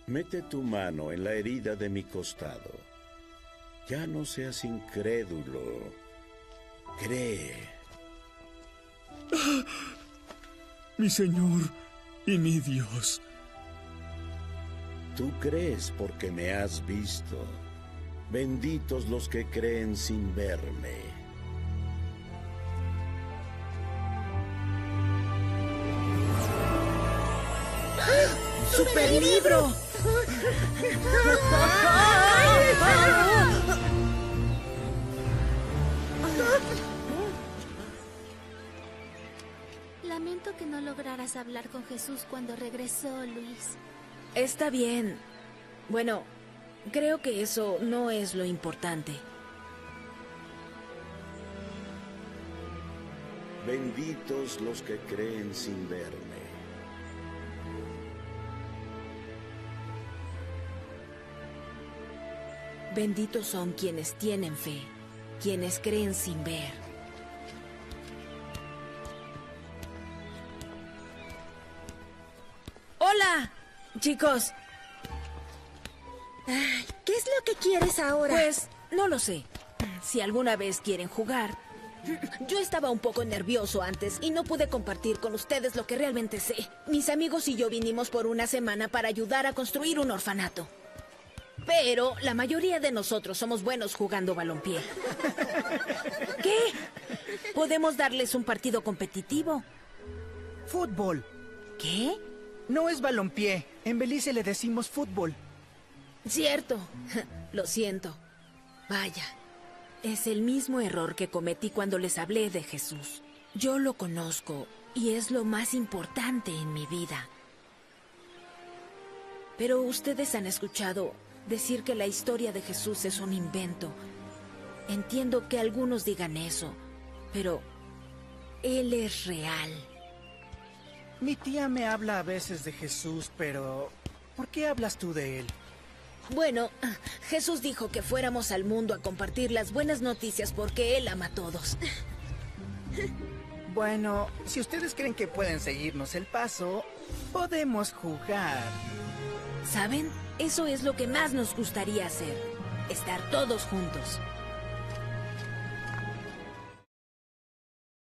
Mete tu mano en la herida de mi costado. Ya no seas incrédulo. Cree. Mi Señor y mi Dios. Tú crees porque me has visto. Benditos los que creen sin verme. ¡Superlibro! Lamento que no lograras hablar con Jesús cuando regresó, Luis. Está bien. Bueno, creo que eso no es lo importante. Benditos los que creen sin verme. Benditos son quienes tienen fe, quienes creen sin ver. ¡Hola, chicos! ¿Qué es lo que quieres ahora? Pues, no lo sé. Si alguna vez quieren jugar. Yo estaba un poco nervioso antes y no pude compartir con ustedes lo que realmente sé. Mis amigos y yo vinimos por una semana para ayudar a construir un orfanato. Pero la mayoría de nosotros somos buenos jugando balompié. ¿Qué? Podemos darles un partido competitivo. Fútbol. ¿Qué? No es balompié. En Belice le decimos fútbol. Cierto. Lo siento. Vaya. Es el mismo error que cometí cuando les hablé de Jesús. Yo lo conozco y es lo más importante en mi vida. Pero ustedes han escuchado decir que la historia de Jesús es un invento. Entiendo que algunos digan eso, pero Él es real. Mi tía me habla a veces de Jesús, pero ¿por qué hablas tú de él? Bueno, Jesús dijo que fuéramos al mundo a compartir las buenas noticias porque Él ama a todos. Bueno, si ustedes creen que pueden seguirnos el paso, podemos jugar. ¿Saben? Eso es lo que más nos gustaría hacer. Estar todos juntos.